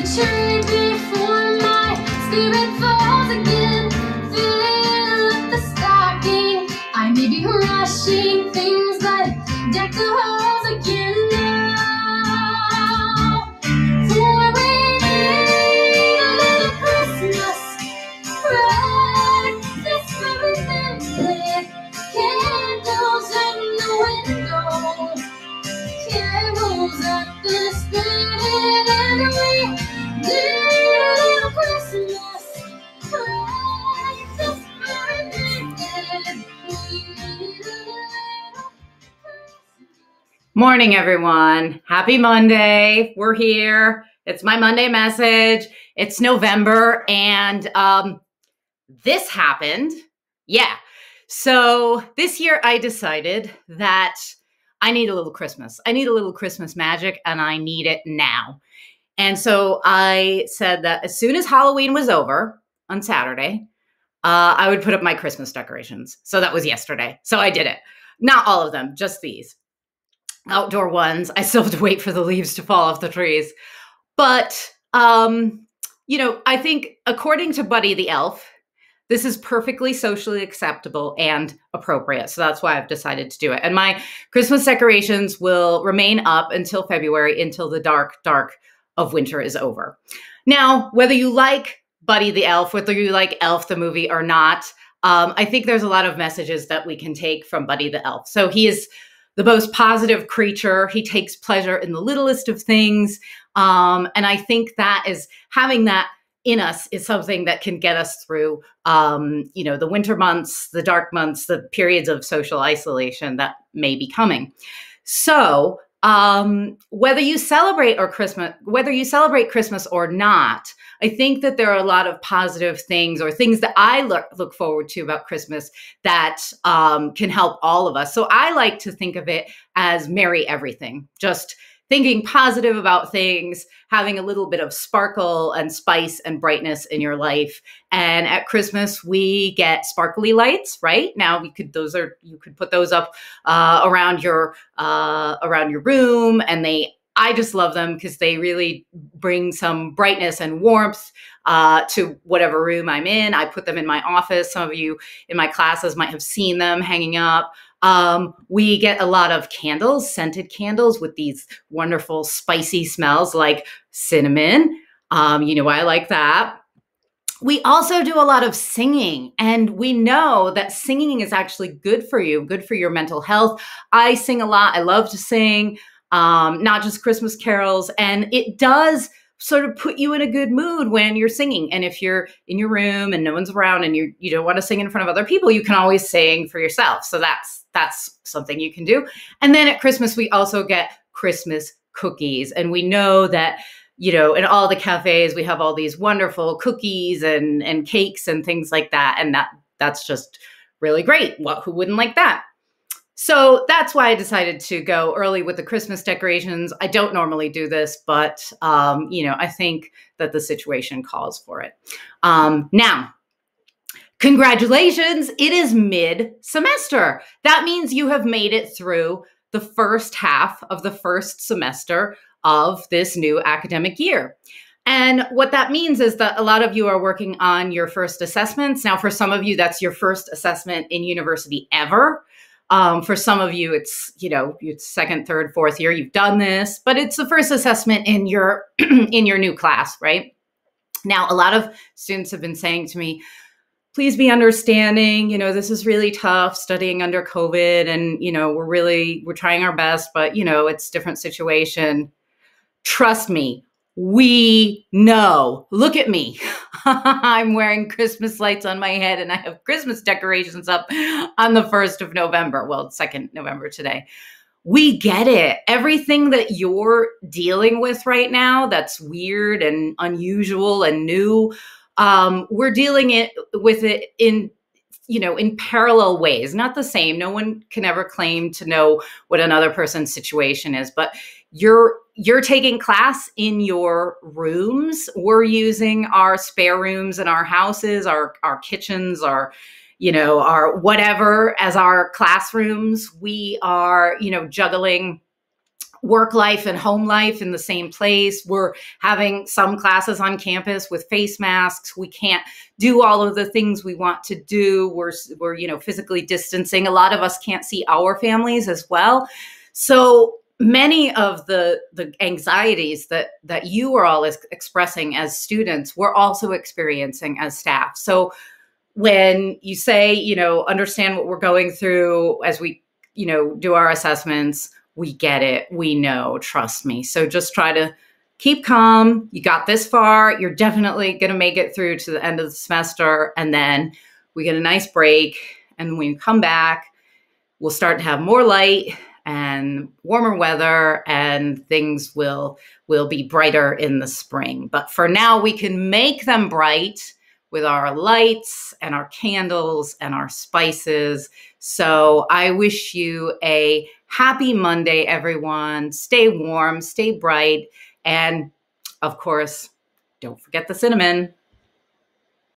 the tree before my spirit falls again. Fill up the stocking. I may be rushing things that deck the halls again now. For we need a little Christmas right this very minute. Candles in the window, carols at the spinet, and we need a little Christmas right this very minute. We need a little Christmas. Morning, everyone. Happy Monday. We're here. It's my Monday message. It's November, and this happened. Yeah. So this year I decided that I need a little Christmas. I need a little Christmas magic, and I need it now. And so I said that as soon as Halloween was over on Saturday, I would put up my Christmas decorations. So that was yesterday. So I did it. Not all of them, just these outdoor ones. I still have to wait for the leaves to fall off the trees. But, I think according to Buddy the Elf, this is perfectly socially acceptable and appropriate. So that's why I've decided to do it. And my Christmas decorations will remain up until February, until the dark of winter is over. Now, whether you like Buddy the Elf, whether you like Elf the movie or not, I think there's a lot of messages that we can take from Buddy the Elf. So he is the most positive creature. He takes pleasure in the littlest of things. And I think that is having that in us is something that can get us through, the winter months, the dark months, the periods of social isolation that may be coming. So whether you celebrate Christmas or not, I think that there are a lot of positive things or things that I look forward to about Christmas that can help all of us. So I like to think of it as merry everything, just thinking positive about things, having a little bit of sparkle and spice and brightness in your life. And at Christmas, we get sparkly lights, right? Now you could put those up around your room, and I just love them because they really bring some brightness and warmth to whatever room I'm in. I put them in my office. Some of you in my classes might have seen them hanging up. We get a lot of candles, scented candles with these wonderful spicy smells like cinnamon. I like that. We also do a lot of singing, and we know that singing is actually good for you, good for your mental health. I sing a lot. I love to sing, not just Christmas carols, and it does sort of put you in a good mood when you're singing. And if you're in your room and no one's around and you don't want to sing in front of other people, you can always sing for yourself. So that's something you can do. And then at Christmas, we also get Christmas cookies. And we know that, in all the cafes, we have all these wonderful cookies and cakes and things like that. And that's just really great. Who wouldn't like that? So that's why I decided to go early with the Christmas decorations. I don't normally do this, but, I think that the situation calls for it. Now, congratulations, it is mid-semester. That means you have made it through the first half of the first semester of this new academic year. And what that means is that a lot of you are working on your first assessments. Now, for some of you, that's your first assessment in university ever. For some of you, it's, your second, third, fourth year, you've done this, but it's the first assessment in your in your new class, right? Now, a lot of students have been saying to me, please be understanding, this is really tough studying under COVID, and, we're trying our best, but, it's a different situation. Trust me, we know. Look at me. I'm wearing Christmas lights on my head, and I have Christmas decorations up on the 1st of November. Well, 2nd November today. We get it. Everything that you're dealing with right now that's weird and unusual and new, we're dealing with it in parallel ways, not the same. No one can ever claim to know what another person's situation is, but you're taking class in your rooms. We're using our spare rooms in our houses, our kitchens, our whatever as our classrooms. We are, juggling work life and home life in the same place. We're having some classes on campus with face masks. We can't do all of the things we want to do. We're physically distancing. A lot of us can't see our families as well. So many of the anxieties that you are all expressing as students, we're also experiencing as staff. So when you say, understand what we're going through as we, do our assessments, we get it. We know, trust me. So just try to keep calm. You got this far. You're definitely going to make it through to the end of the semester. And then we get a nice break. And when you come back, we'll start to have more light and warmer weather, and things will be brighter in the spring. But for now, we can make them bright with our lights and our candles and our spices. So I wish you a happy Monday, everyone. Stay warm, stay bright, and of course, don't forget the cinnamon.